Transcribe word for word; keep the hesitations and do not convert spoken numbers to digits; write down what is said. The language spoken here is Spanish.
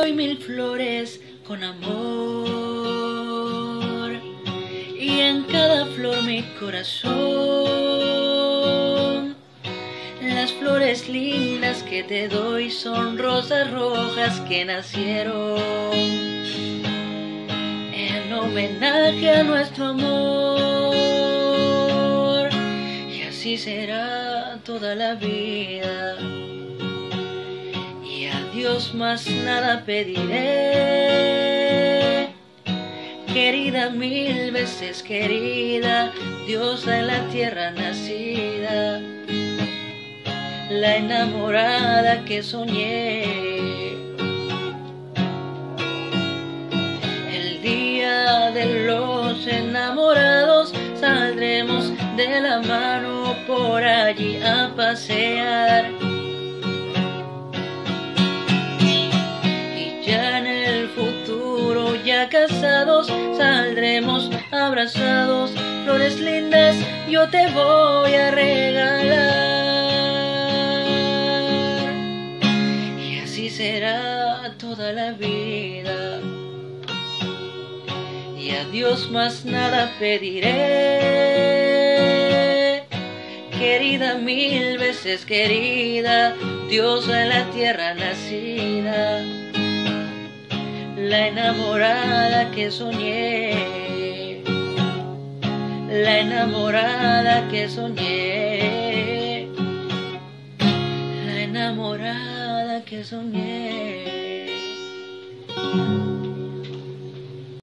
doy mil flores con amor, y en cada flor mi corazón. Las flores lindas que te doy son rosas rojas que nacieron en homenaje a nuestro amor, y así será toda la vida. Y a Dios más nada pediré, querida, mil veces querida, diosa en la tierra nacida, la enamorada que soñé. El día de los enamorados saldremos de la mano por allí a pasear, y ya en el futuro, ya casados, saldremos abrazados. Flores lindas yo te voy a regalar, será toda la vida. Y a Dios más nada pediré, querida, mil veces querida, diosa en la tierra nacida, la enamorada que soñé, la enamorada que soñé, la enamorada que soñé.